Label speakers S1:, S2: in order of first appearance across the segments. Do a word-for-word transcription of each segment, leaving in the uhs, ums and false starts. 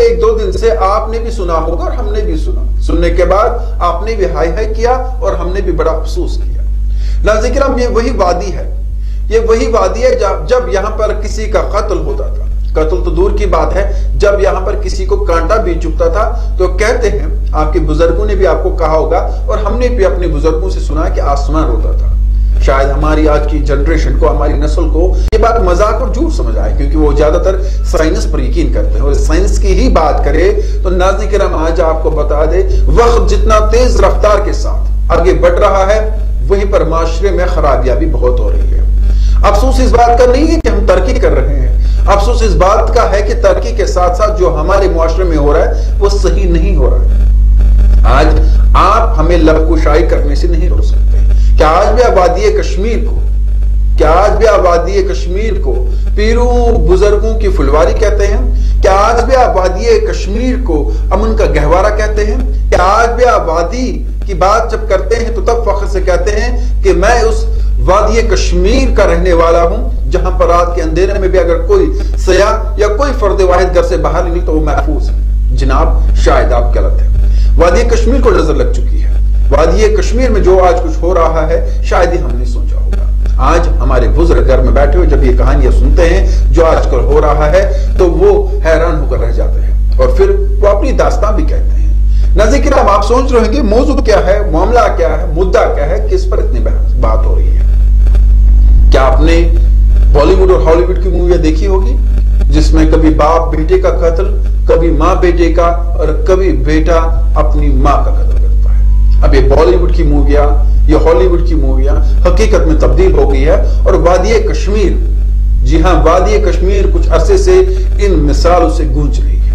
S1: एक दो दिन से आपने भी सुना होगा और हमने भी सुना। सुनने के बाद आपने भी हाय हाय किया और हमने भी बड़ा अफसोस किया। नाज़रीन किराम, ये वही वादी है, ये वही वादी है जब जब यहाँ पर किसी का कत्ल होता था। कत्ल तो दूर की बात है, जब यहाँ पर किसी को कांटा भी चुभता था तो कहते हैं, आपके बुजुर्गों ने भी आपको कहा होगा और हमने भी अपने बुजुर्गों से सुना कि आसमान रोता था। शायद हमारी आज की जनरेशन को, हमारी नस्ल को ये बात मजाक और झूठ समझ आए, क्योंकि वो ज्यादातर साइंस पर यकीन करते हैं। और साइंस की ही बात करें तो नाज़रीन किराम, आज आपको बता दे, वक्त जितना तेज रफ्तार के साथ आगे बढ़ रहा है, वहीं पर माशरे में खराबियां भी बहुत हो रही है। अफसोस इस बात का नहीं है कि हम तरक्की कर रहे हैं, अफसोस इस बात का है कि तरक्की के साथ साथ जो हमारे मुआशरे में हो रहा है वो सही नहीं हो रहा है। आज आप हमें लबकुशाई करने से नहीं रोक सकते। क्या आज भी आबादी कश्मीर को क्या आज भी आबादी कश्मीर को पीरों बुजुर्गों की फुलवारी कहते हैं? क्या आज भी आबादी कश्मीर को अमन का गहवारा कहते हैं? क्या आज भी आबादी की बात जब करते हैं तो तब फख्र से कहते हैं कि मैं उस वादी कश्मीर का रहने वाला हूं, जहां पर रात के अंधेरे में भी अगर कोई सयाह या कोई फर्द वाहिद घर से बाहर निकले तो वो महफूज है? जनाब, शायद आप गलत है। वादी कश्मीर को नजर लग चुकी है। वादी कश्मीर में जो आज कुछ हो रहा है, शायद ही हमने सोचा होगा। आज हमारे बुजुर्ग घर में बैठे हुए जब ये कहानियां सुनते हैं जो आजकल हो रहा है, तो वो हैरान होकर रह जाते हैं और फिर वो अपनी दास्तां भी कहते हैं। नाज़रीन किराम, आप सोच रहे हैं मौजू क्या है, मामला क्या है, मुद्दा क्या है, किस पर इतनी बात हो रही है? क्या आपने बॉलीवुड और हॉलीवुड की मूवियां देखी होगी, जिसमें कभी बाप बेटे का कत्ल, कभी माँ बेटे का, और कभी बेटा अपनी माँ का कत्ल करता है। अब ये बॉलीवुड की मूवियां, ये हॉलीवुड की मूवियां हकीकत में तब्दील हो गई है। और वादी कश्मीर, जी हाँ, वादी कश्मीर कुछ अरसे से इन मिसालों से गूंज रही है।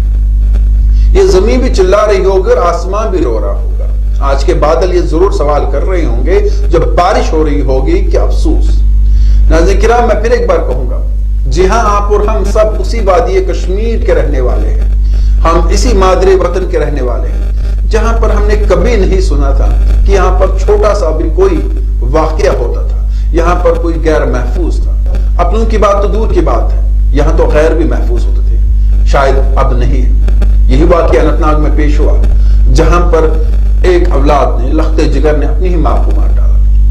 S1: ये जमीन भी चिल्ला रही होगी और आसमान भी रो रहा होगा। आज के बादल ये जरूर सवाल कर रहे होंगे जब बारिश हो रही होगी कि अफसोस। नाज़रीन किराम, मैं फिर एक बार कहूंगा, जी हाँ, आप और हम सब उसी वादी कश्मीर के रहने वाले हैं। हम इसी मादरे वतन के रहने वाले हैं, जहां पर हमने कभी नहीं सुना था कि यहाँ पर छोटा सा भी कोई वाकया होता था, यहाँ पर कोई गैर महफूज था। अपनों की बात तो दूर की बात है, यहाँ तो गैर भी महफूज होते थे। शायद अब नहीं है। यही वाकया अनंतनाग में पेश हुआ, जहां पर एक औलाद ने, लख्ते जिगर ने अपनी ही मां को मार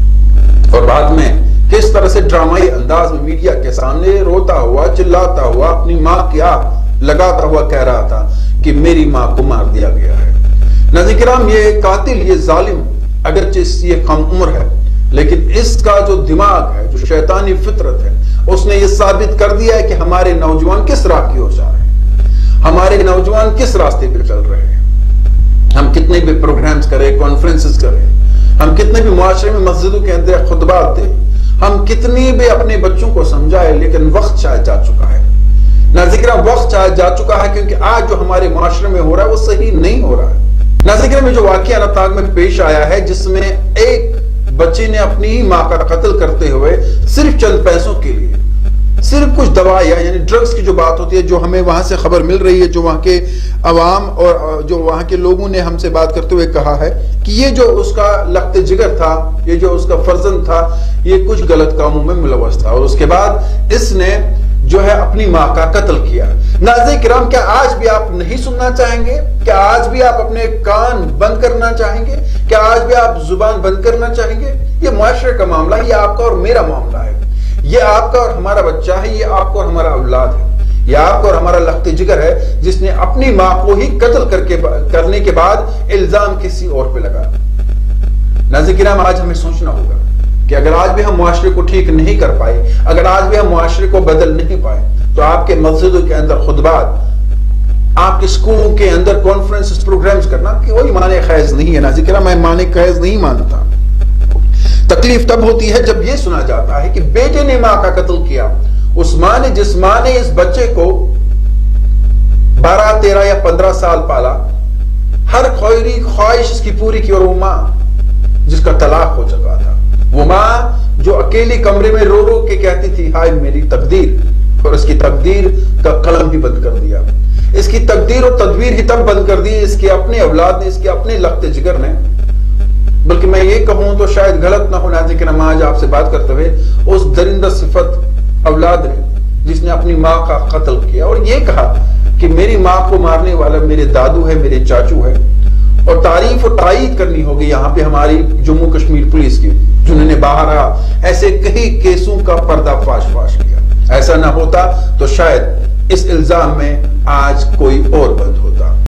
S1: डाला, और बाद में किस तरह से ड्रामाई अंदाज में मीडिया के सामने रोता हुआ, चिल्लाता हुआ, अपनी मां की आग लगाता हुआ कह रहा था कि मेरी मां को मार दिया गया है। नाज़रीन किराम, ये कातिल, ये जालिम अगरचे ये कम उम्र है, लेकिन इसका जो दिमाग है, जो शैतानी फितरत है, उसने ये साबित कर दिया है कि हमारे नौजवान किस राह की ओर जा रहे हैं, हमारे नौजवान किस रास्ते पर चल रहे हैं। हम कितने भी प्रोग्राम्स करें, कॉन्फ्रेंसेस करें, हम कितने भी मुआशरे में मस्जिदों के अंदर खुतबात दें, हम कितनी भी अपने बच्चों को समझाए, लेकिन वक्त शायद जा चुका है। नाज़रीन किराम, वक्त शायद जा चुका है, क्योंकि आज जो हमारे मुआशरे में हो रहा है वो सही नहीं हो रहा है। नाज़रीन किराम, जो वाकया अनंतनाग में पेश आया है, जिसमें एक बच्चे ने अपनी ही मां का कत्ल करते हुए सिर्फ चंद पैसों के लिए, सिर्फ कुछ दवाइयां यानी ड्रग्स की जो बात होती है, जो हमें वहां से खबर मिल रही है, जो वहां के अवाम और जो वहां के लोगों ने हमसे बात करते हुए कहा है कि ये जो उसका लख्ते जिगर था, ये जो उसका फर्जंद था, ये कुछ गलत कामों में मुलव्वस था, और उसके बाद इसने जो है अपनी मां का कत्ल किया। नाज़रीन किराम, क्या आज भी आप नहीं सुनना चाहेंगे? क्या आज भी आप अपने कान बंद करना चाहेंगे? क्या आज भी आप जुबान बंद करना चाहेंगे? ये मुआशरे का मामला, ये आपका और मेरा मामला है, ये आपका और हमारा बच्चा है, ये आपका और हमारा औलाद है, ये आपका और हमारा लख्ते जिगर है, जिसने अपनी मां को ही कत्ल करके करने के बाद इल्जाम किसी और पे लगा। नाज़रीन किराम, आज हमें सोचना होगा कि अगर आज भी हम मुआशरे को ठीक नहीं कर पाए, अगर आज भी हम मुआशरे को बदल नहीं पाए, तो आपके मस्जिदों के अंदर खुतबात, आपके स्कूलों के अंदर कॉन्फ्रेंस प्रोग्राम्स करना कि वही माने खैज नहीं है। नाज़रीन किराम, मैं माने खैज नहीं मानता। तकलीफ तब होती है जब यह सुना जाता है कि बेटे ने मां का कत्ल किया। उस मां ने, जिस मां ने इस बच्चे को बारह तेरह या पंद्रह साल पाला, हर खैरी ख्वाहिश इसकी पूरी की, और वो मां जिसका तलाक हो चुका था, वो मां जो अकेले कमरे में रो रो के कहती थी हाय मेरी तकदीर, और इसकी तकदीर का कलम भी बंद कर दिया, इसकी तकदीर और तदबीर ही तब बंद कर दी इसके अपने औलाद ने, इसके अपने लख्ते जिगर ने। बल्कि मैं ये कहूं तो शायद गलत ना होना, लेकिन हम आज आपसे बात करते हुए उस दरिंदा सिफत औलाद ने जिसने अपनी मां का कत्ल किया और ये कहा कि मेरी मां को मारने वाला मेरे दादू है, मेरे चाचू है, और तारीफ और तायीद करनी होगी यहां पे हमारी जम्मू कश्मीर पुलिस की, जिन्होंने बाहर ऐसे कई केसों का पर्दाफाश फाश किया। ऐसा ना होता तो शायद इस इल्जाम में आज कोई और बंद होता।